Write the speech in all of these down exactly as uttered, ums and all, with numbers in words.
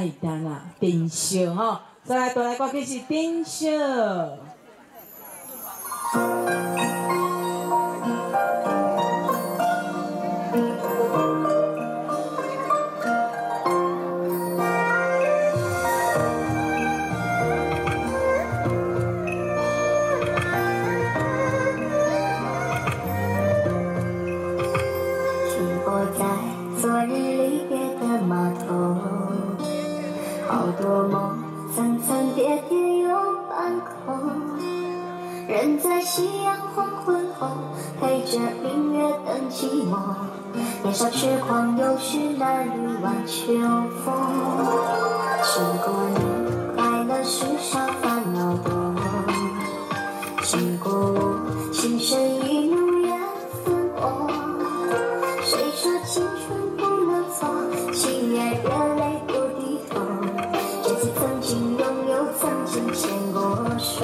爱单啊，珍惜吼。再来，带来歌曲是《珍惜》。 昨日离别的码头，好多梦层层叠叠又半空。人在夕阳黄昏后，陪着明月等寂寞。年少痴狂，有时难御晚秋风。经过你，快乐时少，烦恼多。经过我，情深一怒缘分薄。谁说青春不能错，情愿热泪不低头。这次曾经拥有，曾经牵过手。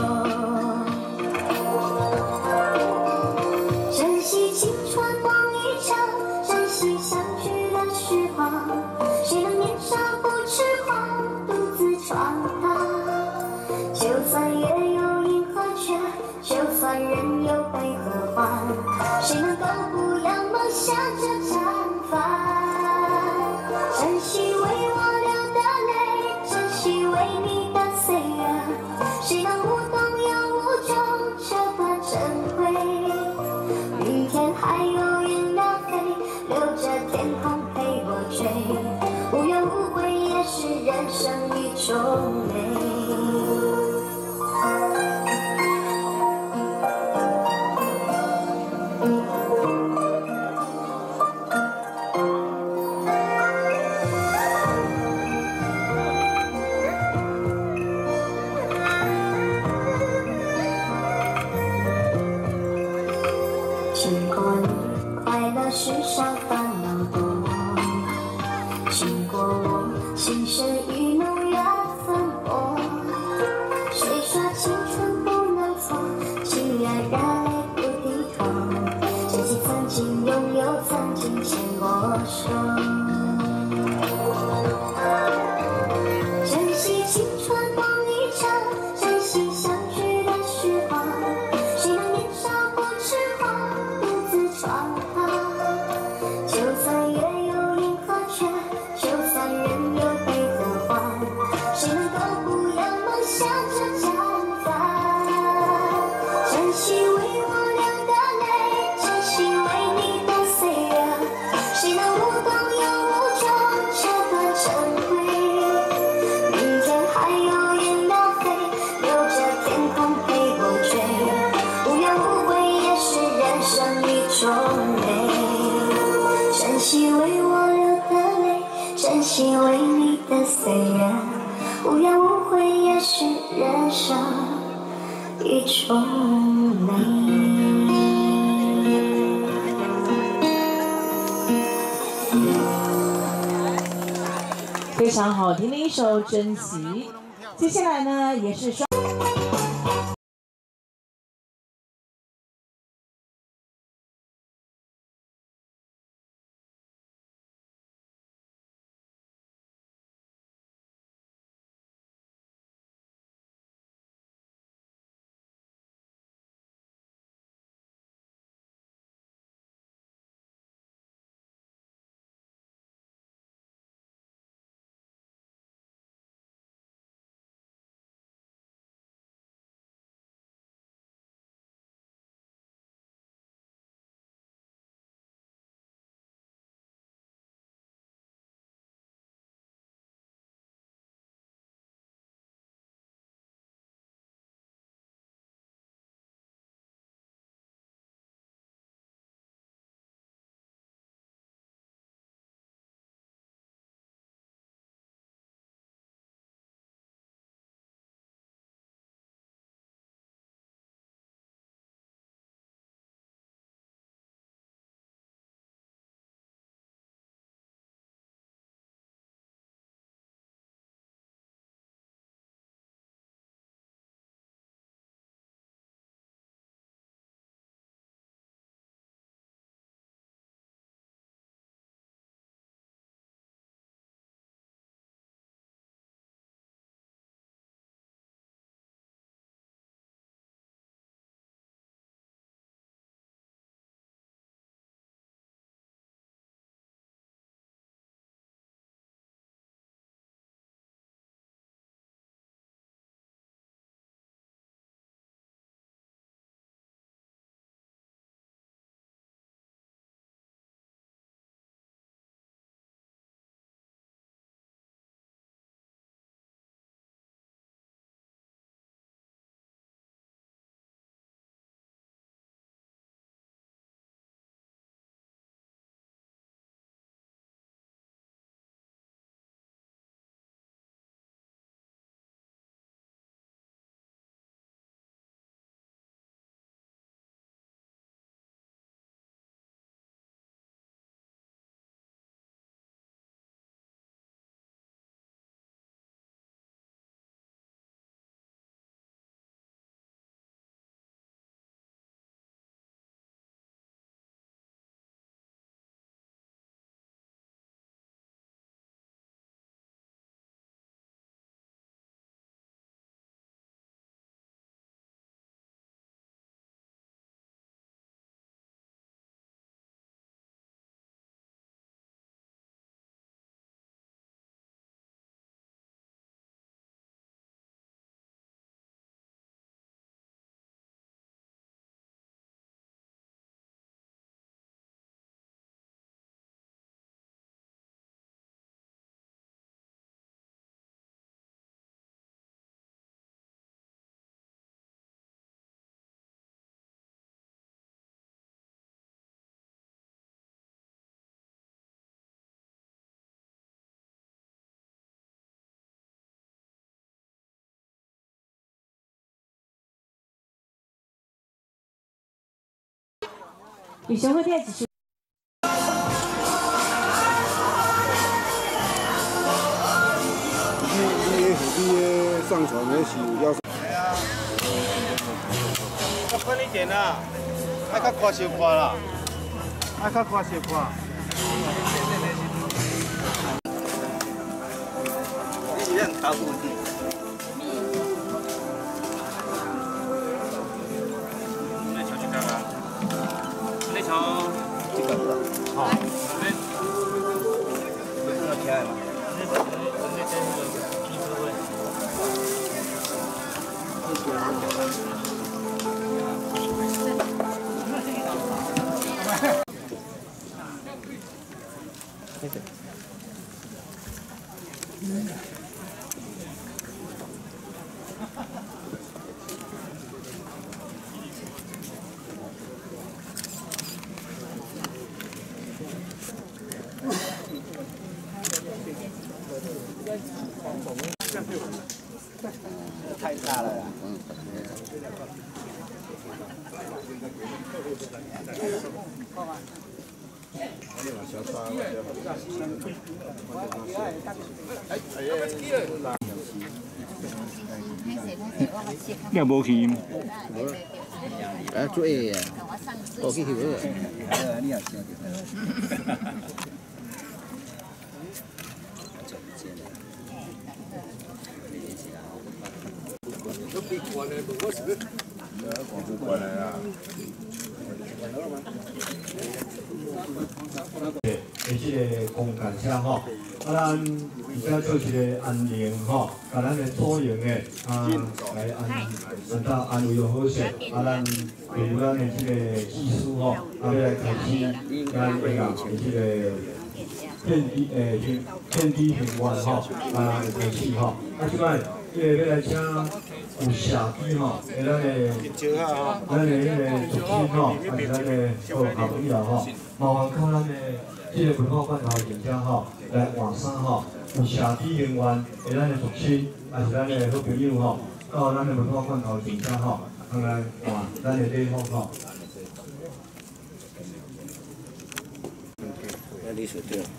珍惜青春梦一场，珍惜相聚的时光。谁能年少不痴狂，独自闯荡？就算月有阴和缺，就算人有悲和欢，谁能够不让梦想着绽放？珍惜为我流的泪，珍惜为你的岁月，谁能无动又无衷这段珍贵？明天还有云要飞，留着天空陪我追，无怨无悔也是人生一种美。经过你，快乐时少，烦恼多。经过我，情深一怒缘分薄。谁说青春不能错，情愿热泪不低头。珍惜曾经拥有，曾经牵过手。珍惜青春梦一场，珍惜相聚的时光。谁能年少不痴狂，独自闯荡？就算月有阴和缺，就算人有悲和欢，谁能够不让梦想着绽放？珍惜为我流的泪，珍惜为你的岁月，谁能无动又无衷这段珍贵？明天还有云要飞，留着天空陪我追，无怨无悔也是人生一种美。珍惜为我流的泪，珍惜为你的岁月，无怨无悔也是人生一种美。 非常好听的一首《珍惜》，接下来呢也是双。 比熊会店继续。 上传的是要。 较宽一点啦，爱较宽小宽啦，爱较宽小宽。你一样卡不住。来瞧去看看，来瞧这个，好，来，这个起来了。 太大了呀！嗯。 你无去？ 啊，做嘢啊！我去去个。你也听诶，即个公干车吼，啊，咱而家做一个安宁吼，甲咱的左营的啊来安安到安慰好势，啊，咱由咱的即个技术吼，啊，要来开始咱个啊即个遍地诶遍地平原吼，啊开始吼，啊，即摆即个要来请。 有社区吼，诶，咱诶，咱诶迄个族亲吼，还是咱诶好好朋友吼，麻烦靠咱诶即个文化罐头店家吼来换衫吼，有社区人员，诶，咱诶族亲，还是咱诶好朋友吼，到咱诶文化罐头店家吼，通来换咱诶礼服吼。 那你说对。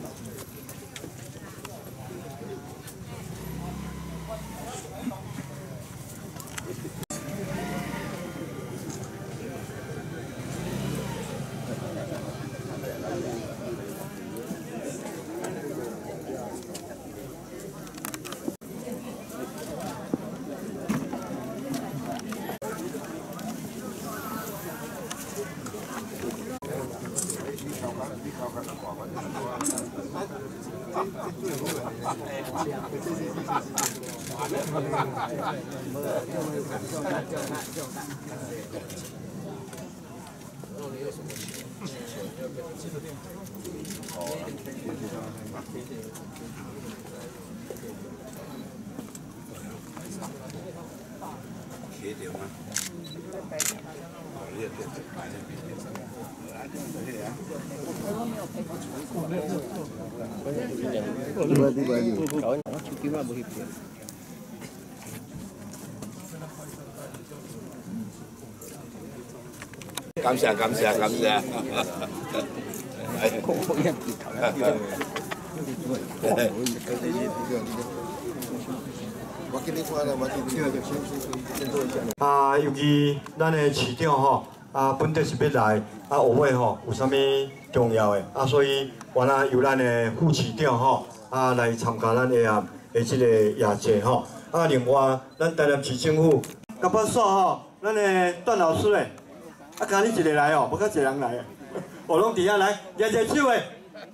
协调吗？你也别买那边的，啊，这个啊。你买你买你，搞我手机嘛无翕片。感謝感謝感謝。我一跌頭。我给你看了，我这个先做一下。 啊，尤其咱的市长吼，啊，本地是要来，啊，后尾吼有啥物重要的，啊，所以原来由咱的副市长吼，啊来参加咱的啊的这个夜节吼，啊，另外咱台南市政府，甲不煞吼，咱的段老师嘞，啊，今日一个来哦，无较一个人来，我拢伫遐来，举举手诶，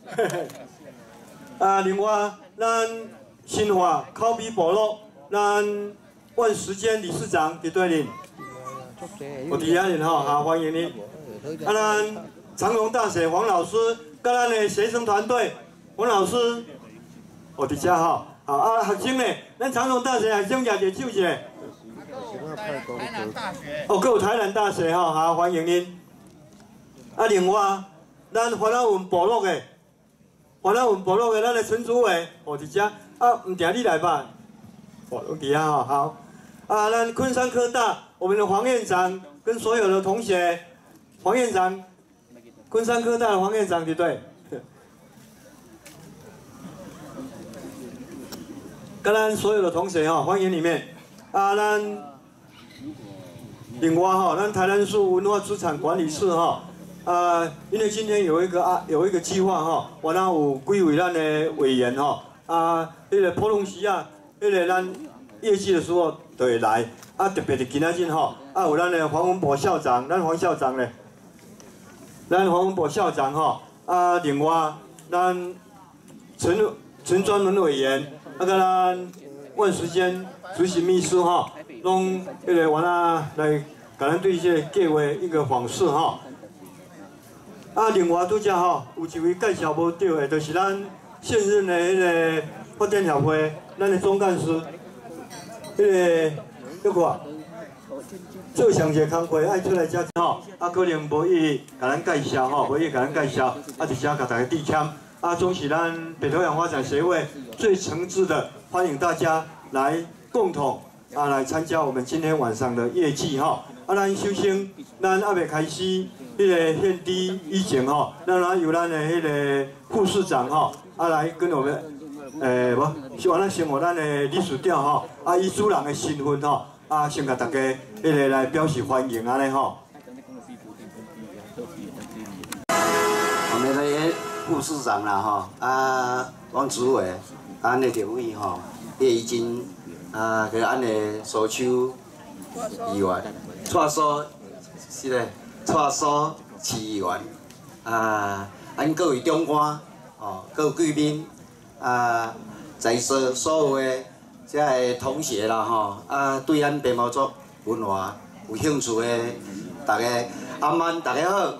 啊，另外咱新华口笔部落。 咱万时间理事长伫对恁，我伫遐恁吼，好欢迎你。啊，咱长荣大学黄老师，甲咱的学生团队黄老师，我伫遮吼，好啊，学生咧，咱长荣大学学生举一手者。 台南大学。 哦，还有台南大学吼，好欢迎恁。啊，另外，咱华南文部落的，华南文部落的咱的陈主委，我伫遮，啊，唔定你来吧。 我都底下好好啊！那昆山科大我们的黄院长跟所有的同学，黄院长昆山科大的黄院长对不对？跟咱所有的同学哈，欢迎里面啊，咱另外哈，咱台南市文化资产管理室哈，啊，因为今天有一个啊有一个计划哈，我那有几位咱的委员哈，啊，迄个普隆西啊，迄个咱业绩的时候都会来，啊，特别是今仔日哈，啊有咱的黄文博校长，咱黄校长咧，咱黄文博校长哈，啊，另外咱陈陈专门委员。那个咱万时间执行秘书哈，拢迄个完啊来，甲咱对这计划一个访视哈。啊，另外拄只吼，有一位介绍无对的，就是咱现任的迄个发展协会，咱的总干事，迄个迄个做上一个工作爱出来遮吼，啊可能无伊甲咱介绍吼，无伊甲咱介绍，啊直接甲大家致歉。啊，总是咱北投洋发展协会最诚挚的欢迎大家来共同啊来参加我们今天晚上的业绩哈。啊，咱首先咱还未开始迄个献滴以前哈，咱来由咱的迄个副市长哈啊来跟我们诶无，希望咱先和咱的理事长哈啊以主人的身份哈啊先甲大家迄个来表示欢迎安尼吼。 我们的副市长啦吼，啊，王主委，啊，那立委吼，也已经啊，给咱的所秋议员，蔡苏是嘞，蔡苏市议员，啊，咱各位长官，哦，各位贵宾，啊，在座所有的这个同学啦吼，啊，对咱白毛族文化有兴趣的，大家晚安，大家好。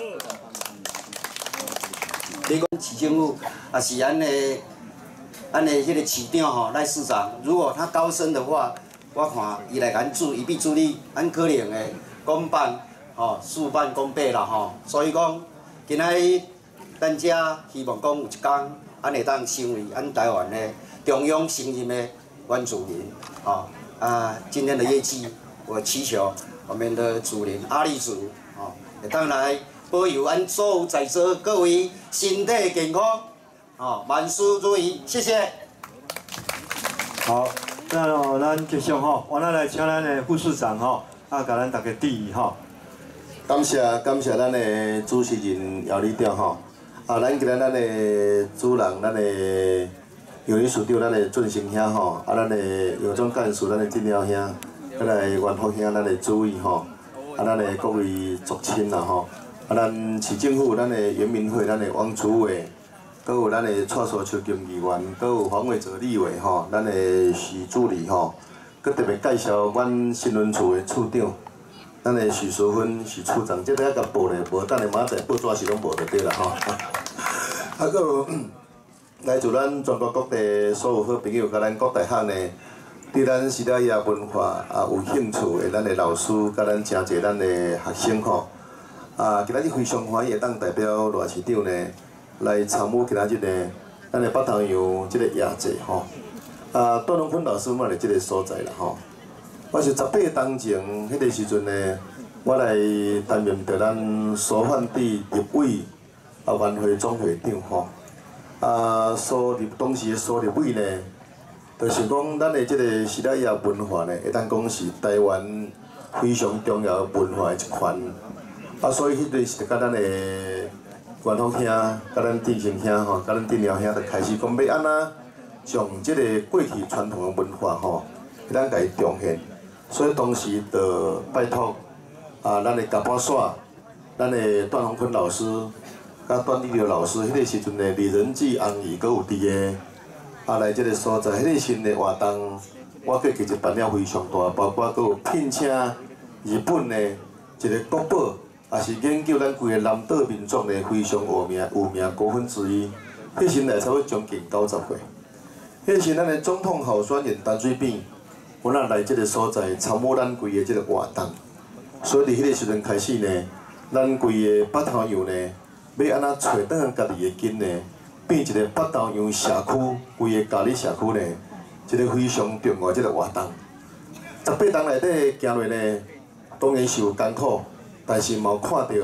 你讲市政府啊是咱的，咱的迄个市长吼赖市长，如果他高升的话，我看伊来咱助一臂助力，咱可能会公办吼事半功倍啦吼。所以讲，今仔日咱遮希望讲有一天，咱会当成为咱台湾的中央承认的原住民吼啊，今天的业绩，我祈求我们的主人阿里族吼会当来。保佑咱所有在座各位身体健康，哦，万事如意，谢谢。 好，那哦，咱继续吼，我咱来请咱的副市长吼，啊，甲咱大家致意吼。 感谢感谢咱的主持人姚理长吼，啊，咱今日咱的主人，咱的杨理事长，咱的俊生兄吼，啊，咱的杨总干事，咱的郑鸟兄，咱的元福兄，咱的主委吼，啊，咱的各位族亲啦吼。啊，咱市政府、咱的原民会、咱的王主委，搁有咱的蔡苏秋金议员，搁有黄伟哲立委吼，咱的徐助理吼，搁特别介绍阮新闻处的处长，咱的许淑芬许处长，这个要甲报咧，无等下明仔载报纸是拢报得对啦吼。啊，搁有来自咱全国各地所有好朋友，甲咱各大学呢，对咱时代野文化啊有兴趣的咱的老师，甲咱诚侪咱的学生吼。啊，今仔日非常欢喜会当代表赖市长呢来参与今仔日呢，咱的北投洋即个夜祭吼。啊，段荣坤老师嘛伫即个所在啦吼。我是十八当前迄个时阵呢，我来担任着咱所范地立委啊元会总会长吼。啊，所立当时的所立委呢，就是讲咱的即个时代野文化呢，会当讲是台湾非常重要的文化的一环。啊，所以迄阵是甲咱的元福兄、甲咱郑成兄吼、甲咱郑鸟兄，就开始讲要安怎将即个过去传统的文化吼，咱甲伊重现。所以当时就拜托啊，咱的甲巴煞、咱的段宏坤老师、甲段立流老师，迄个时阵的李仁志翁姨，阁有伫个啊来即个所在，迄个新的活动，我计其实办了非常大，包括阁有聘请日本的一个国宝。也是研究咱规个南岛民族的非常有名有名高分之一，迄时来差不多将近九十岁。迄时咱的总统候选人陈水扁，我若来即个所在参与咱规个即个活动，所以伫迄个时阵开始呢，咱规个北投洋呢，要安怎找倒家己的根呢，变一个北投洋社区规个家里社区呢，一个非常重要即个活动。十八冬内底行落呢，当然是有艰苦。但是嘛有看到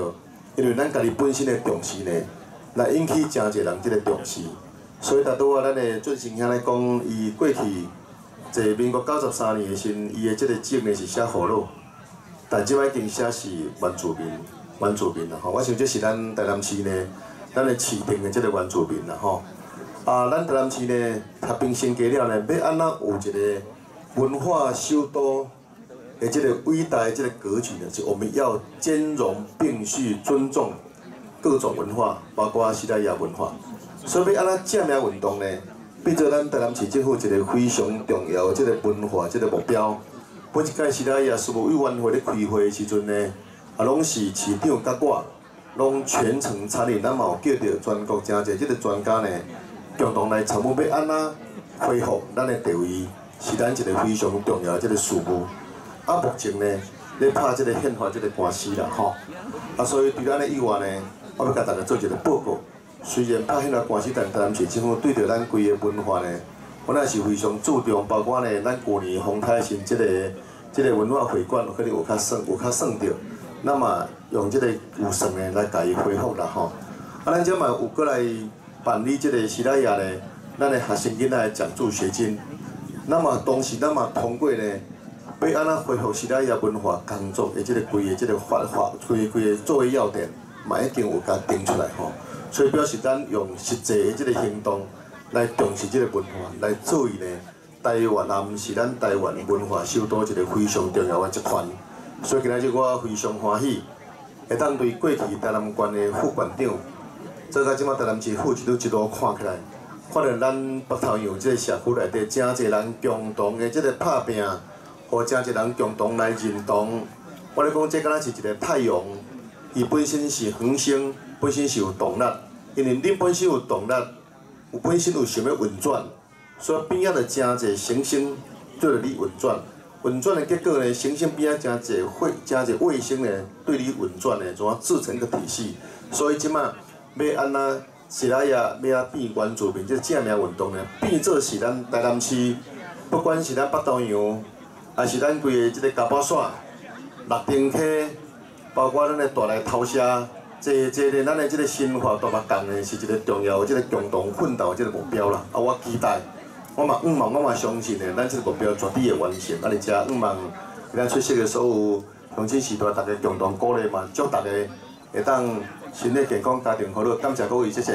因为咱家己本身的重视呢，来引起真侪人即个重视。所以，大拄啊，咱的俊成兄来讲，伊过去在民国九十三年的时，伊的即个证呢是写河洛，但即摆已经写是原住民，原住民啦吼。我想这是咱台南市呢，咱的市定的即个原住民啦吼。啊，咱台南市呢，合并升级了呢，要安怎有一个文化首都的即个伟大的即个格局呢？是我们要兼容并蓄，尊重各种文化，包括西拉雅文化。所以要安怎正名运动呢？变做咱台南市政府一个非常重要的即个文化即个目标。本一届西拉雅事务委员会咧开会的时阵呢，啊，拢是市长甲我，拢全程参与。咱嘛有叫着全国真侪即个专家呢，共同来参与要安怎恢复咱的地位，是咱一个非常重要的即个事务。啊，目前呢，咧拍即个宪法即个官司啦，吼。啊，所以对咱的以外呢，我要甲大家做一个报告。虽然拍宪法官司，但台南市政府对着咱规个文化呢，我也是非常注重，包括呢，咱旧年丰泰新即个即个文化会馆，可能有较算有较算着，那么用即个有算呢来甲伊恢复啦，吼。啊，咱即嘛有过来办理即个西拉雅呢，咱的学生囡仔的奖助学金。那么同时，咱嘛通过呢，要安怎恢复西拉雅文化工作的即个规个即个法法规规个作为要点，嘛已经有甲定出来吼。所以表示咱用实际的即个行动来重视即个文化，来做伊呢台湾也毋是咱台湾文化首都一个非常重要的一环。所以今仔日我非常欢喜，会当对过去台南县的副县长，做到即马台南市府一路一路看起来，看到咱北头洋即个社区内底真侪人共同的即个拍拼，和真侪人共同来认同。我咧讲，这敢若是一个太阳，伊本身是恒星。本身是有动力，因为恁本身有动力，有本身有想要运转，所以边仔就真侪行星对着你运转。运转的结果呢，行星边仔真侪卫、真侪卫星呢对你运转呢，怎啊制成一个体系？所以即马要安怎西拉雅要变原住民，即个正名运动呢，变做是咱台南市，不管是咱北投洋，还是咱规个即个嘉宝线、六丁溪，包括咱的大内头社。这这个咱的这个新化大目共呢，是一个重要的这个共同奋斗的这个目标啦。啊，我期待，我嘛希望，我嘛相信呢，咱这个目标绝对会完成。啊，而且希望咱出席的所有乡亲时代，大家共同鼓励嘛，祝大家会当身体健康，家庭和乐。感谢各位，谢谢。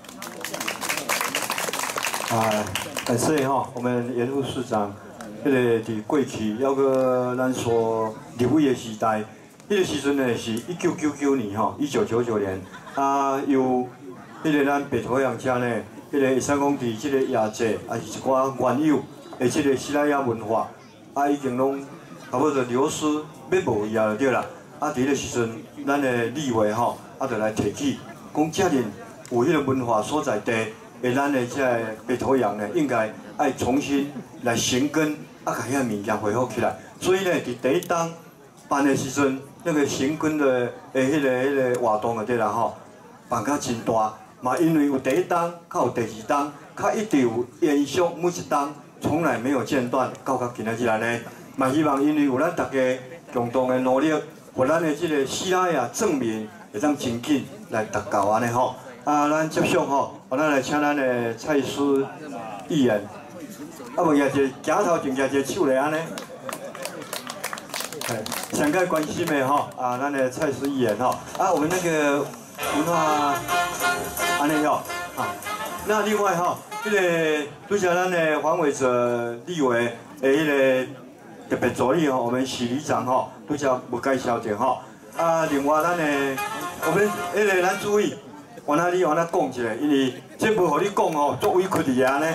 啊，感谢哈，我们严副市长，迄个伫过去，要个咱所立委的时代。迄个时阵呢是一九九九年吼，一九九九年，啊有迄个咱北投洋遮呢，迄个会使讲伫即个亚界，啊是一寡原有的即个西拉雅文化，啊已经拢差不多流失要无伊啊就对啦。啊伫迄个时阵，咱的立委吼，啊就来提起，讲遮尔有迄个文化所在地，诶咱的即个北投洋呢，应该爱重新来生根，啊甲遐物件恢复起来。所以呢，伫第一档办的时阵。那个行根的诶，迄个迄个活动就对啦吼，办甲真大，嘛因为有第一档，较有第二档，较一直有延续每一档，从来没有间断，到到今仔日安尼，嘛希望因为有咱大家共同的努力，互咱的即个西拉雅证明会当真紧来达到安尼吼。啊，咱接续吼，我咱来请咱的蔡司议员，啊无也是行头前举一个手来安尼。上盖关心的吼，啊，咱的蔡司议员吼，啊，我们那个文化安尼吼，啊，那另外吼，迄、那个拄则咱的黄伟哲立委的迄个特别助理吼，我们许里长吼，拄则无介绍者吼，啊，另外咱的我们迄个咱主委，往哪里往哪讲一下，因为这无互你讲吼，作委屈你啊呢。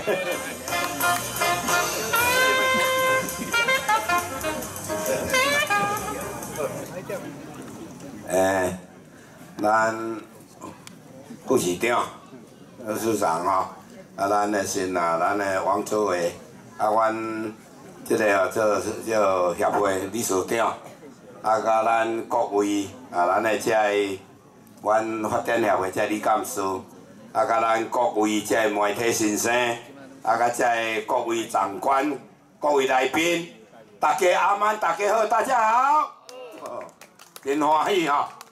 诶，咱副市长、副市长吼，啊，咱的新啊，咱的王祖伟，啊，阮即个哦做做协会理事长，啊，甲咱各位啊，咱的即个阮发展协会即李干事，啊，甲咱各位即媒体先生，啊，甲即各位长官、各位来宾，大家阿曼，大家好，大家好。真欢喜吼！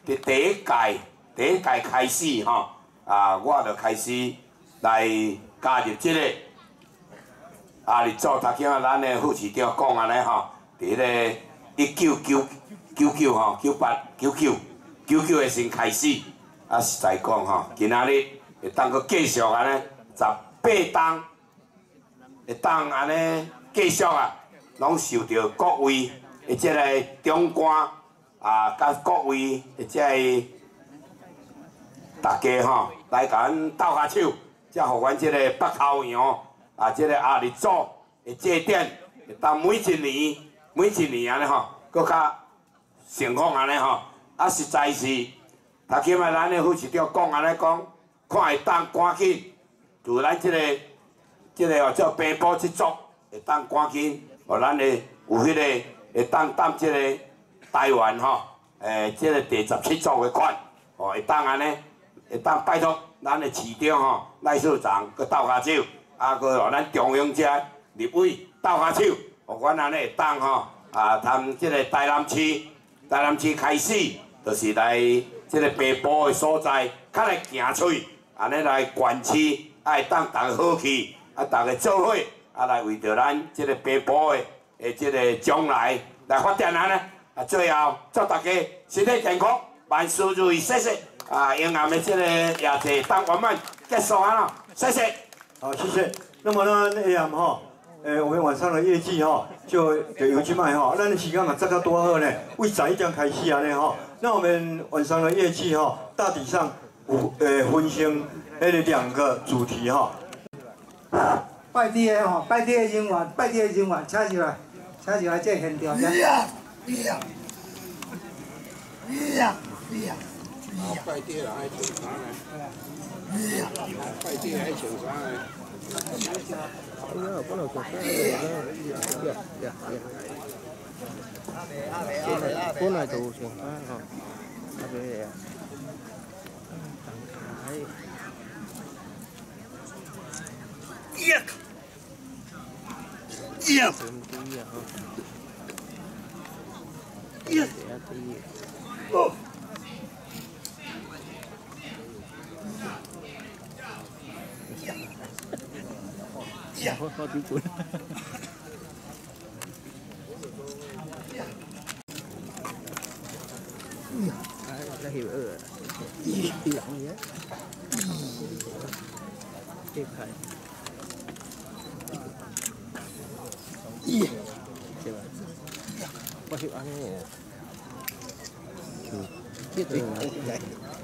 伫第一届第一届开始吼，啊，我就开始来加入即、这个啊日组。头先啊，咱的副市长讲安尼吼，伫咧一九九九九吼九八九九九九的先开始，啊实在讲吼，今仔日会当阁继续安尼十八档，会当安尼继续啊，拢受到各位的即个长官啊，甲各位的即个大家吼，来甲阮斗下手，才互阮即个北头洋啊，即个阿日组的祭典，会当每一年每一年安尼吼，搁较盛况安尼吼，啊实在是，头前啊咱的副市长讲安尼讲，看会当赶紧，就咱即个即个哦叫平埔一族会当赶紧，互咱的有迄个会当当即个台湾吼，诶，即个第十七组的款，哦会当安尼。会当拜托咱的市长吼赖市长去斗下手，啊，去互咱中央遮立委斗下手，互阮安尼会当吼啊，谈即个台南市，台南市开始，就是来即个北部的所在，较来行出去，安尼来县市，啊会当逐个好去，啊逐个做伙，啊来为着咱即个北部的诶即个将来来发展安尼，啊最后祝大家身体健康，万事如意，谢谢。啊，永暗的这个夜祭当圆满结束啊了，谢谢。 好，谢谢。那么呢，那样哈，呃，我们晚上的业绩哈，就就由去卖哈。咱的时间嘛，这个多好呢，为十一点开始啊呢哈。那我们晚上的业绩哈，大体上有呃分成那两个主题哈。 拜地的吼，拜地的人员，拜地的人员，请入来，请入来这现场。你呀，你呀，你呀，你呀。 拜地了，爱穿啥呢？拜地爱穿啥呢？哎呀，不能做啥呀？呀呀！本来就穿啥哈？阿伯呀，呀！呀！呀！哦。呀，好好地滚。哎，这hiểu ở đi lặng nhé. Tiếp khai. Có hiểu ăn nhỉ? Biết gì vậy?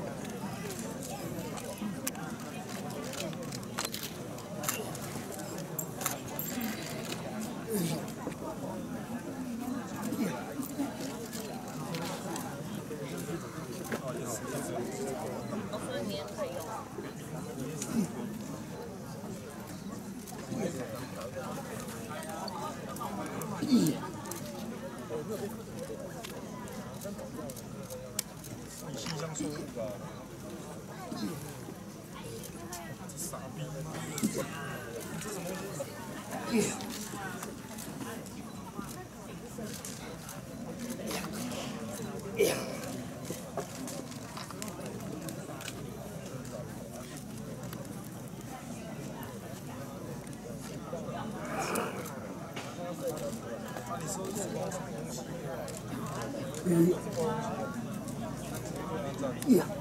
Yeah.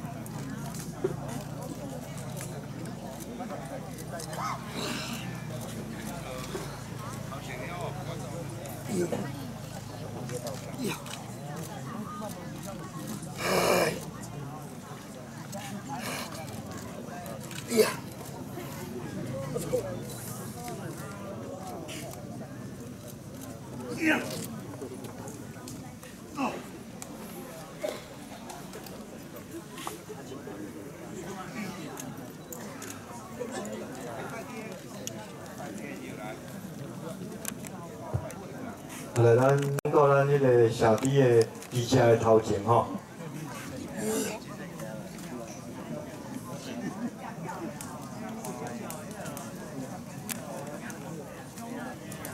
来，咱到咱迄个社区的机车的头前吼。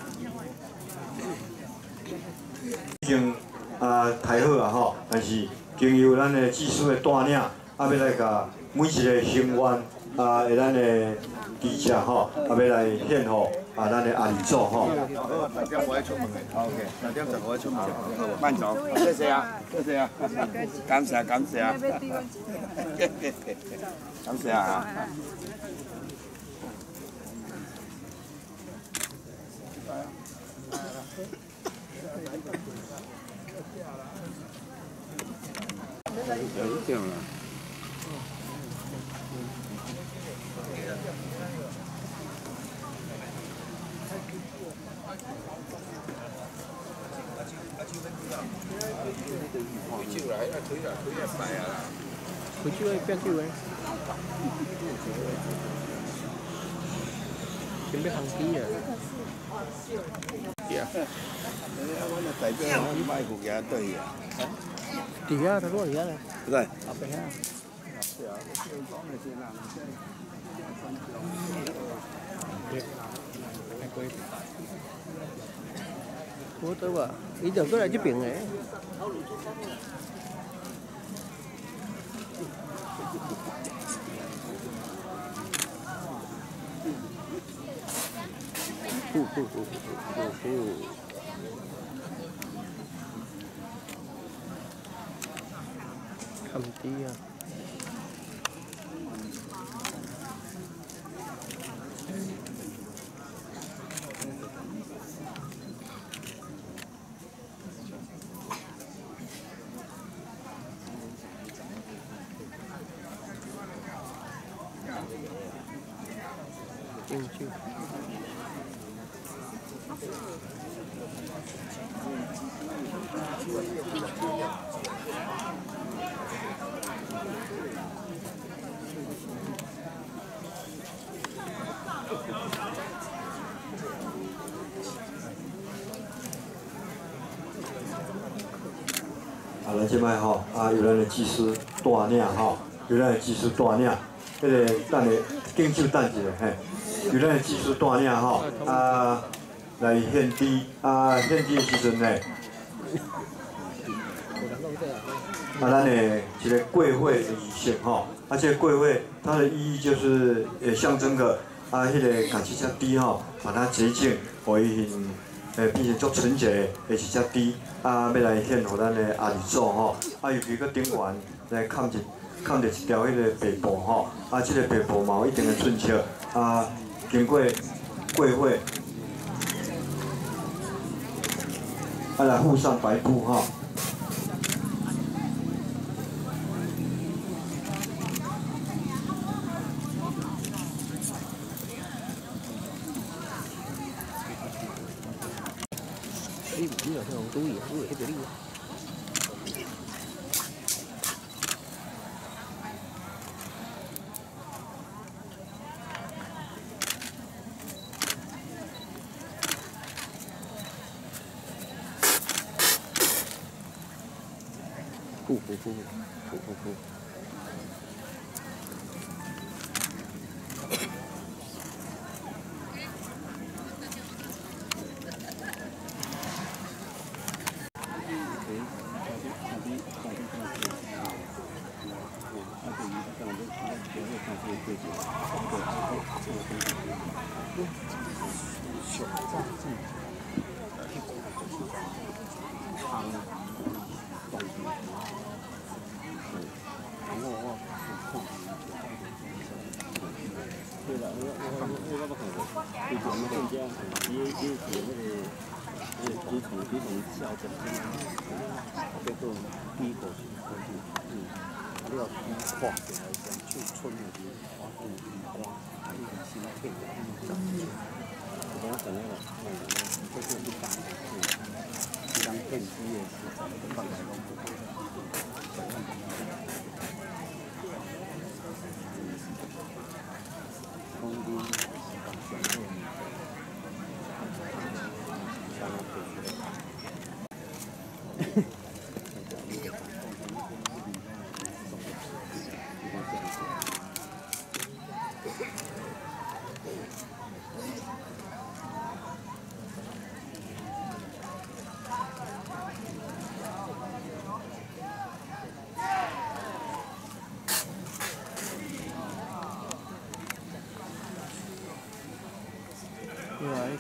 已经啊抬好啊吼，但是经由咱的技术的带领，啊，要来甲每一个成员啊，会咱的记者吼，啊，要来献互啊，咱的阿里组吼。 六点我要出门嘅 ，OK， 六點就我要出門，慢走，謝謝啊，謝謝啊，感謝感謝啊，感謝啊。有這樣啦。回招來，啊推來推一世啊啦。回招去邊招嘅？準備行機啊！係啊。我哋代表我買股嘅對啊。對啊，他說對啊。對。啊，對啊。是啊，講嘅先啦。我都話，你就過來這邊嘅。呼呼呼呼呼！咁啲啊！進去。 啊，咱即摆吼，啊，由咱的技师带领吼，由咱的技师带领，迄个等下敬酒等一下嘿，由咱的技师带领吼，啊，来献祭，啊，献祭的时阵呢，啊，咱的一个跪会的仪式吼，啊，这个跪会它的意义就是也象征着啊，迄个家己只猪吼，把它洁净，互伊现。诶，变成足纯洁的一只猪，啊，要来献互咱的阿里祖吼，啊，尤其个顶悬来嵌一嵌着一条迄个白布吼，啊，即、这个白布嘛有一定的寸尺，啊，经过过会，啊来附上白布吼。 你唔知又向都嘢，都係喺度呢個。呼呼呼，呼呼呼。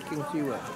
敬酒的。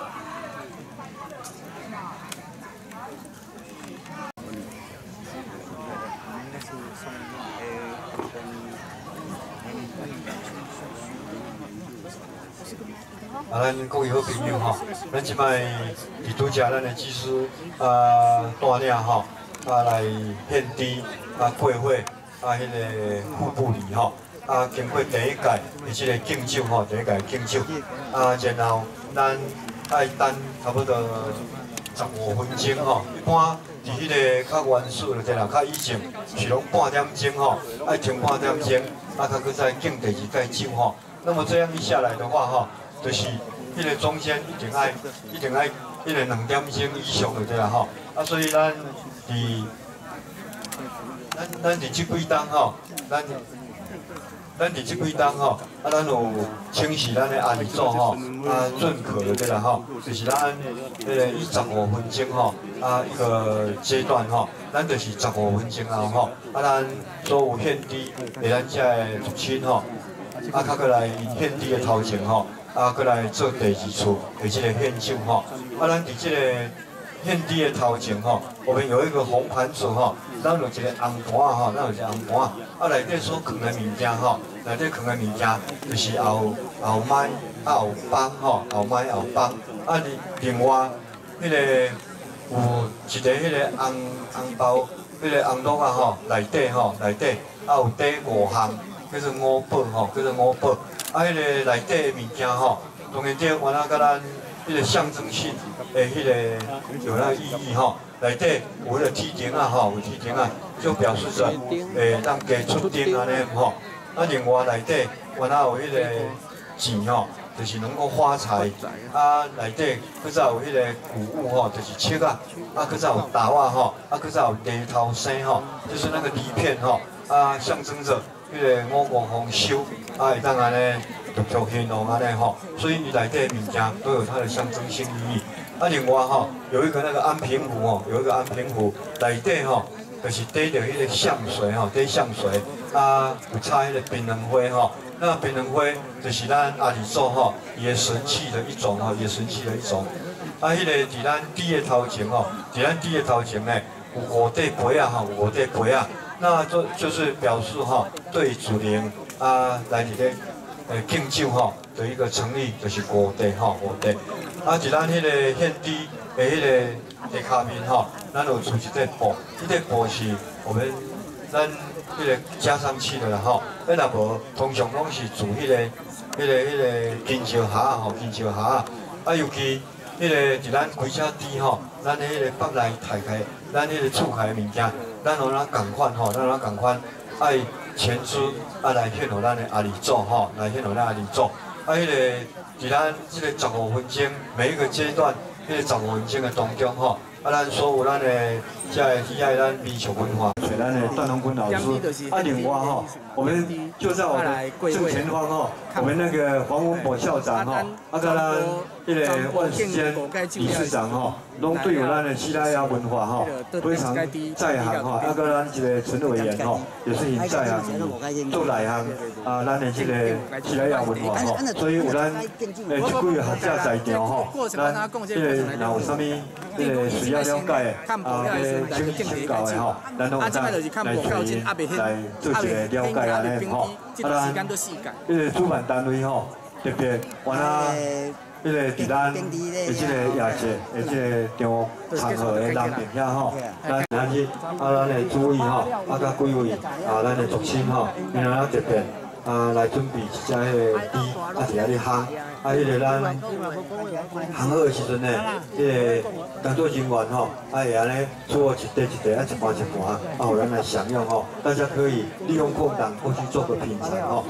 啊，咱各位好朋友吼，咱即摆伫拄则咱的技师啊带领吼，啊来献滴啊过火啊迄个副部里吼，啊经过第一届的即个敬酒吼，第一届敬酒，啊然后咱爱等差不多十五分钟吼，一般伫迄个较原始的，啦，较以前是拢半点钟吼，爱停半点钟，啊，较搁再敬第二届酒吼。那么这样一下来的话吼，就是迄个中间一定爱一定爱迄个两点钟以上就对啦吼。啊，所以咱伫咱咱伫即几档吼，咱咱伫即几档吼，啊，咱有请示咱的案组吼，啊，准可就对啦吼，就是咱迄个以十五分钟吼，啊一个阶段吼，咱就是十五分钟后吼，啊，咱所有献滴给咱遮的族亲吼。啊，较过来献滴的头前吼，啊，过来做第二次的即个献酒吼。啊，咱伫即个献滴的头前吼，我们有一个红盘子吼，咱有一个红盘吼，咱有一个红盘，啊，内底所放的物件吼，内底放的物件就是后后麦啊后帮吼，后麦后帮，啊，另外迄个有一个迄个红红包，迄个红豆啊吼，内底吼内底啊有底五项。叫做五宝吼，叫做五宝。啊，迄个内底的物件吼，当然这原来甲咱迄个象征性的迄个有那意义吼。内底有迄个铁钉啊吼，有铁钉啊，就表示着诶，当加出钉安尼吼。啊，另外内底原来有迄个钱吼，就是能够发财。啊，内底佮再有迄个谷物吼，就是切啊，啊，佮再有豆啊吼，啊，佮再有犁头生吼，就是那个梨片吼，啊，象征着。迄个五谷丰收，啊，会当安尼陆续兴隆安尼吼，所以伊内底的物件都有它的象征性意义。啊，另外吼，有一个那个安平湖吼，有一个安平湖内底吼，就是缀着迄个象水吼，缀象水，啊，有插迄个槟榔花吼，那槟榔花就是咱阿里祖吼，伊的神器的一种吼，也神器的一种。啊，迄个伫咱滴的头前吼，伫咱滴的头前呢，有五块杯啊吼，有五块杯啊。那就就是表示哈，对主灵啊来伫咧呃敬酒哈的一个成立，就是五地哈五地。啊，伫咱迄个献滴的迄个下骹面哈，咱有出一块布，这块布是我们咱迄个加上去的啦吼。那若无，通常拢是做迄个、迄个、迄个金蕉盒啊吼，金蕉盒啊。啊，尤其迄个伫咱规只滴吼，咱迄个北内抬开，咱迄个厝开的物件。咱互咱共款吼，咱互咱共款爱前支啊来献互咱的阿里祖吼，来献互咱阿里祖。啊，迄个伫咱即个十五分钟每一个阶段，迄个十五分钟的当中吼，啊，咱所有咱的遮个喜爱咱民俗文化，找咱的段荣坤老师。啊，另外吼，我们就在我们正前方吼，我们那个黄文博校长吼，啊，甲咱迄个万世间理事长吼。拢对有咱的西拉雅文化吼非常在行吼，啊，个咱一个陈委员吼也是很在行，做内行啊，咱的这个西拉雅文化吼，所以有咱诶即几个学者在场吼，咱这个若有啥物这个需要了解啊，要请请教的吼，咱拢有咱来随来做一个了解安尼吼，啊，咱这个主办单位吼，特别原来。迄个伫咱的即个夜节的即个场场合的人面遐吼，咱咱去啊，咱的注意吼，啊，甲几位啊，咱的族亲吼，因为咱特别啊来准备一只迄个猪，啊伫遐咧烘，啊，迄个咱烘好的时阵呢，迄个工作人员吼，啊会安尼做一块一块，啊一盘一盘，啊，互咱来享用吼，大家可以利用空档过去做个品尝吼。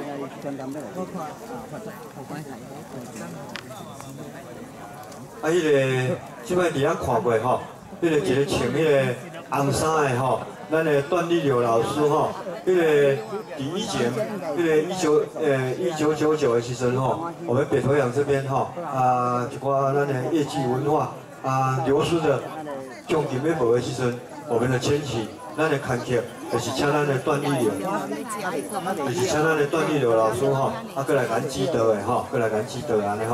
啊，迄个即摆伫遐看过吼，迄个一个穿迄个红衫的吼，咱的段立流老师吼，迄个伫以前，迄个一九呃一九九九的时阵吼，我们北投养这边吼，啊一寡咱的业绩文化啊流失的重点要无的时阵，我们的迁徙，咱的看客就是请咱的段立流，就是请咱的段立流老师吼，啊过来咱指导的吼，过来咱指导安尼吼。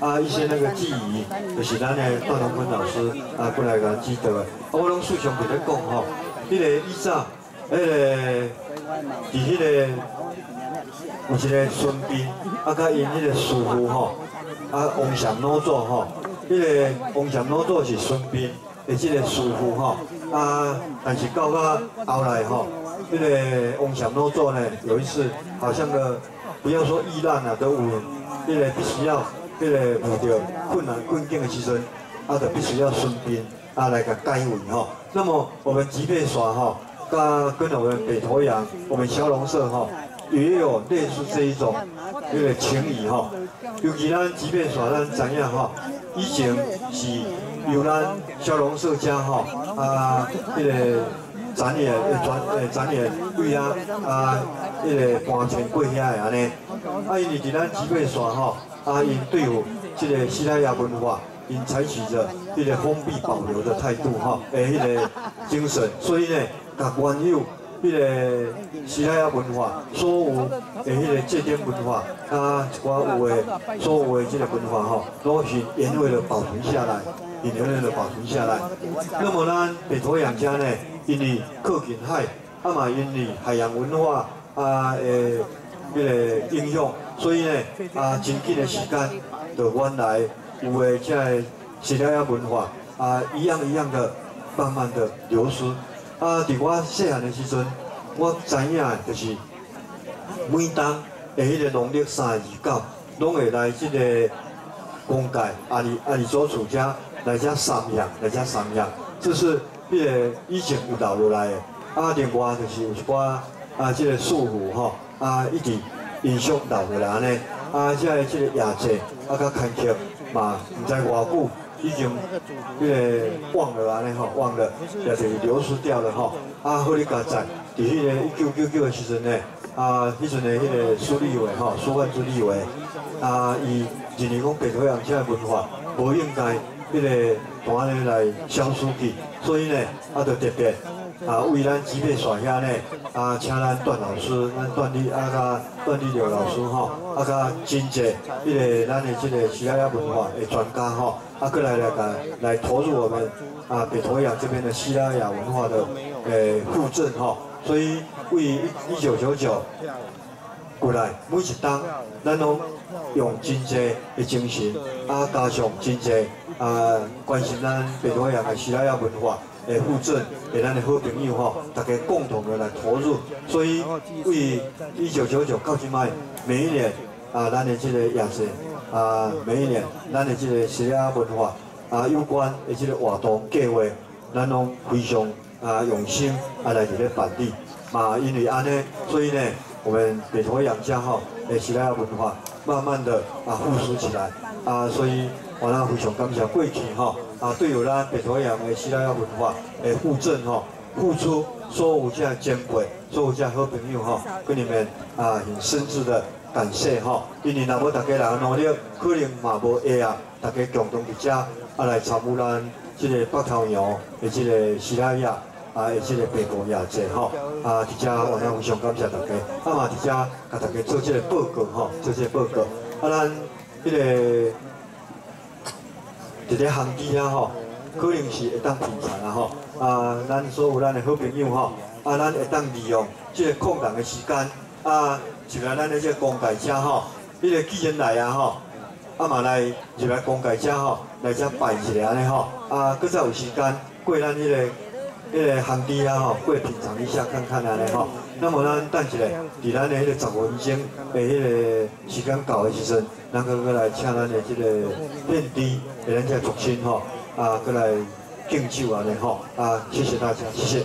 啊，一些那个记忆，就是咱的段荣坤老师啊过来甲指导的。我拢事上就咧讲吼，迄个以早，迄个伫迄个有一个孙膑，啊，甲因迄个师傅吼，啊，王祥老祖吼，迄个王祥老祖是孙膑的即个师傅吼，啊，但是到到后来吼，迄个王祥老祖呢，有一次好像个不要说遇难啊，都有迄个必须要迄个遇到困难困境的时阵，啊，就必须要孙膑啊来甲解围吼。那么我们吉贝耍吼，跟跟我们北投洋，我们骁龙社吼。也有类似这一种那个情谊哈，尤其咱即便说咱知影哈，以前是由咱骁龙社家哈啊，迄个展演转诶展演位啊啊，迄个搬迁过遐的安尼，啊因为伫咱即便说哈啊因对有这个西拉雅文化，因采取着迄个封闭保留的态度哈，诶迄个精神，所以呢，甲原有。迄个西拉雅文化，所有的迄个祭典文化，啊，一寡有诶，所有诶即个文化吼，都是沿为了保存下来，沿为了保存下来。那么咱北投洋家呢，因为靠近海，啊嘛因为海洋文化啊诶迄个影响，所以呢啊真紧的时间，就原来有诶即个西拉雅文化啊一样一样的慢慢的流失。啊！伫我细汉的时阵，我知影就是每当下迄个农历三月二九，拢会来即个公界阿里阿里祖厝遮来遮参香，来遮参香，这是迄个以前有留落来的。啊，另外就是有一寡啊，即个束缚吼，啊一直延续留落来安尼。啊，即个即个夜祭啊，甲牵曲嘛，毋知偌久。已经迄个忘了安尼吼，忘了也是流失掉了吼。啊，好你家在，伫迄个一九九九的时阵呢，啊，迄阵的迄个苏立伟吼，苏万之立伟，啊，伊认为讲北投洋这文化无应该迄个当安尼来消失去，所以呢，啊，就特别啊为咱吉贝耍遐呢，啊，请咱段老师，咱段立啊，甲段立流老师吼，啊，甲真济迄个咱的即个西拉雅文化的专家吼。啊，过来来来来投入我们啊北投洋这边的西拉雅文化的诶附赠哈，所以为一九九九过来每一档，咱拢用真济的精神啊，加上真济啊关心咱北投洋的西拉雅文化诶附赠，给咱的好朋友吼，大家共同的来投入，所以为一九九九到今摆每一年啊，咱的这个亚节。啊，每一年咱的这个西拉雅文化啊有关的这个活动计划，咱拢非常啊用心啊来伫咧办理。嘛，因为安尼，所以呢，我们北投洋家吼的西拉雅文化慢慢的啊复苏起来啊，所以我咱非常感谢过去吼啊，对有咱北投洋的西拉雅文化的附赠吼付出所有这珍贵，所有这好朋友吼，跟你们啊很深挚的。感谢吼，因为若无大家来努力，可能嘛无会啊，大家共同伫遮啊来参与咱即个北投洋的即个西拉雅啊的即个北投亚节吼啊，伫遮我咱非常感谢大家，啊嘛伫遮甲大家做即个报告吼，做即个报告，啊咱迄个伫咧航机啊吼，可能是会当品尝啊吼，啊咱所有咱的好朋友吼，啊咱会当利用即个空档的时间啊。就来咱的这个公界遮吼，迄个既然来啊吼，啊嘛来入来公界遮吼，来遮摆一下安尼吼，啊，搁再有时间过咱迄个迄个航机啊吼，过品尝一下看看安尼吼。那么咱等一下，伫咱的迄个十分钟的迄个时间到的时阵，咱搁搁来请咱的这个面滴的咱这族亲吼，啊，搁来敬酒安尼吼，啊，谢谢大家，谢谢。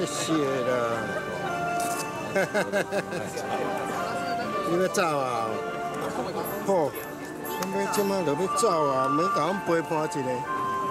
谢谢啦。哈哈哈哈！你要走啊？吼，咱要即马就要走啊，免甲阮陪伴一下。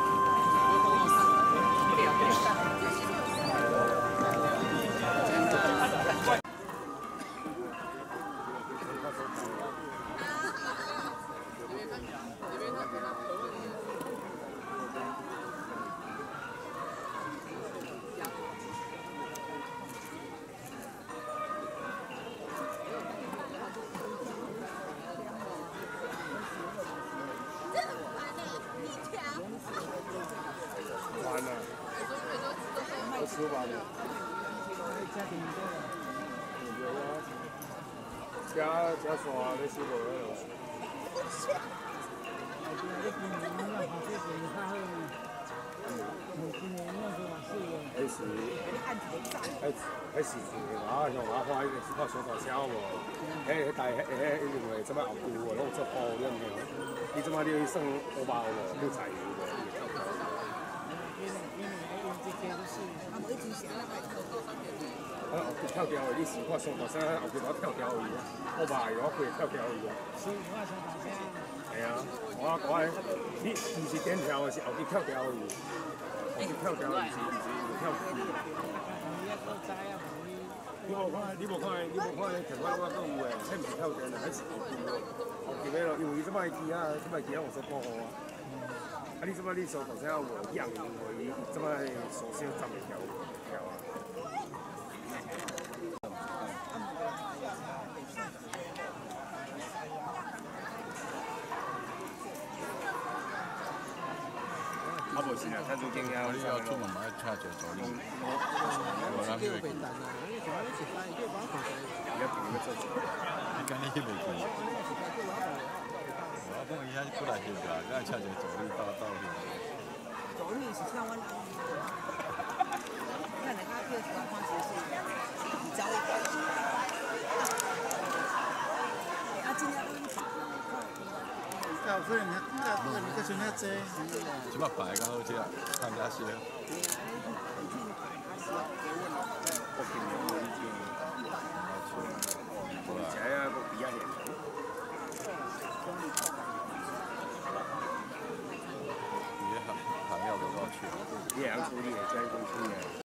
完了，都吃完了。加加蒜，你吃无了？还是还还是啊，像我看迄个是靠小大车无？迄迄台迄迄迄认为即摆后久无拢做保养的，你即摆你去算五百无？不在乎无？ 啊，后壁跳条的，你是看上大声，后壁我跳条而已，我爸我会跳条而已。是，我上大声。系啊，我我你唔是点跳的，是后壁跳条而已。后壁跳条，唔是唔是唔跳。你无看，你无看，你无看，台湾我都有诶，迄唔是跳条啦，迄是后壁咯。后壁咯，因为伊即摆机啊，即摆机啊有所保护啊。啊，你即摆你上大声有养，因为伊即摆首先站袂条条啊。 啊，无是啦，看做经验，你要出门买车就走路。我那边会去。你要平个做。你讲你迄袂去。我讲伊遐过来就个，咱车就走路到到去。走路是像我。那人家叫什么方式是？走。啊，今天我们去。 到可能那那你个像那只，即摆排较好食，看遐些。食啊，个比较黏。你含含料都多去。你养处理的，这样东西呢？